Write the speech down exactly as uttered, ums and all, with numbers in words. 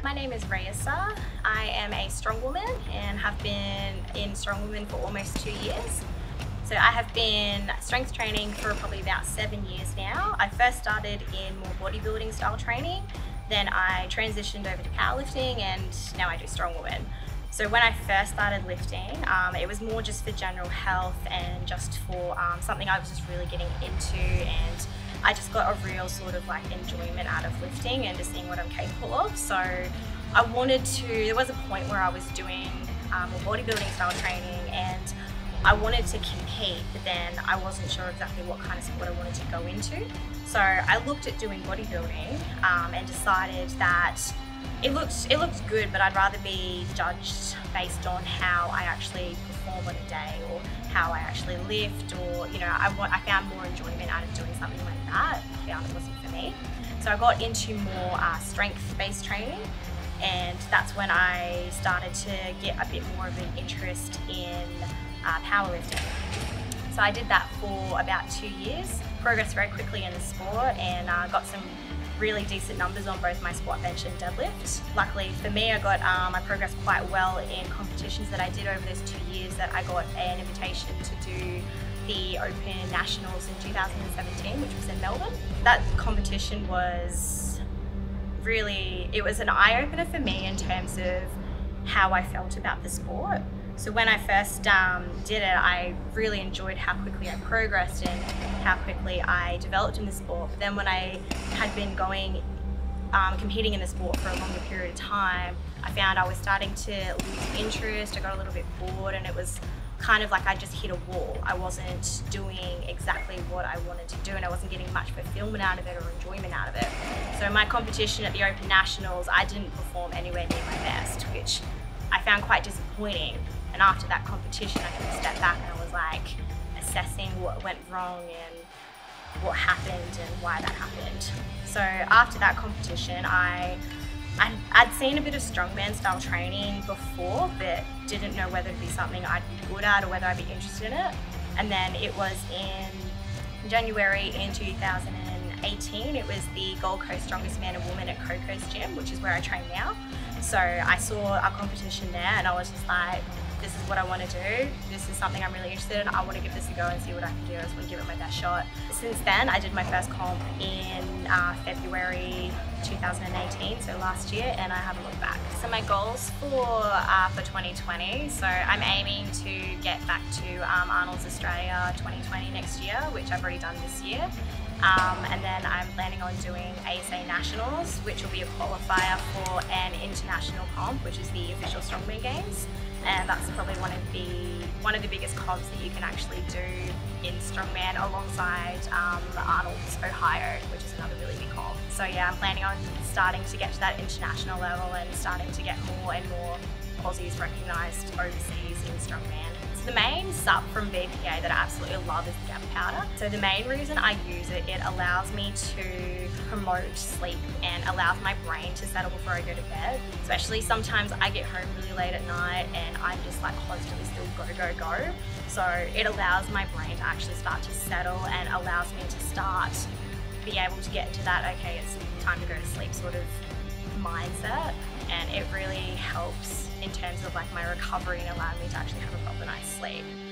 My name is Raissa. I am a Strongwoman and have been in Strongwoman for almost two years. So I have been strength training for probably about seven years now. I first started in more bodybuilding style training, then I transitioned over to powerlifting, and now I do Strongwoman. So when I first started lifting, um, it was more just for general health and just for um, something I was just really getting into, and I just got a real sort of like enjoyment out of lifting and just seeing what I'm capable of. So I wanted to, there was a point where I was doing um, a bodybuilding style training and I wanted to compete, but then I wasn't sure exactly what kind of sport I wanted to go into. So I looked at doing bodybuilding um, and decided that it looked, it looked good, but I'd rather be judged based on how I actually perform on a day or how I actually lift, or, you know, I, want, I found more enjoyment out of doing something like that. I found it wasn't for me. So I got into more uh, strength-based training, and that's when I started to get a bit more of an interest in uh, powerlifting. So I did that for about two years, progressed very quickly in the sport, and uh, got some really decent numbers on both my squat, bench and deadlift. Luckily for me, I got um, I progressed quite well in competitions that I did over those two years. That I got an invitation to do the Open Nationals in two thousand seventeen, which was in Melbourne. That competition was really, it was an eye-opener for me in terms of how I felt about the sport. So when I first um, did it, I really enjoyed how quickly I progressed and how quickly I developed in the sport. But then when I had been going, um, competing in the sport for a longer period of time, I found I was starting to lose interest. I got a little bit bored, and it was kind of like I just hit a wall. I wasn't doing exactly what I wanted to do, and I wasn't getting much fulfillment out of it or enjoyment out of it. So my competition at the Open Nationals, I didn't perform anywhere near my best, which I found quite disappointing. And after that competition, I took a step back and I was like assessing what went wrong and what happened and why that happened. So after that competition, I, I'd, I'd seen a bit of strongman style training before, but didn't know whether it'd be something I'd be good at or whether I'd be interested in it. And then it was in January in two thousand eighteen, it was the Gold Coast Strongest Man and Woman at Coco's Gym, which is where I train now. So I saw a competition there and I was just like, this is what I want to do. This is something I'm really interested in. I want to give this a go and see what I can do. I just want to give it my best shot. Since then, I did my first comp in uh, February two thousand eighteen, so last year, and I haven't looked back. So my goals for uh, for twenty twenty, so I'm aiming to get back to um, Arnold's Australia twenty twenty next year, which I've already done this year. Um, and then I'm planning on doing A S A Nationals, which will be a qualifier for an international comp, which is the official Strongman Games. And that's probably one of the one of the biggest comps that you can actually do in Strongman, alongside um, Arnold's Ohio, which is another really big comp. So yeah, I'm planning on starting to get to that international level and starting to get more and more Aussies recognised overseas in Strongman. So the main sup from V P A that I absolutely love is the GABA powder. So the main reason I use it, it allows me to promote sleep and allows my brain to settle before I go to bed. Especially sometimes I get home really late at night and I'm just like constantly still go, go, go. So it allows my brain to actually start to settle and allows me to start be able to get into that, okay, it's time to go to sleep sort of mindset. And it really helps in terms of like my recovery and allowing me to actually have a proper night's sleep.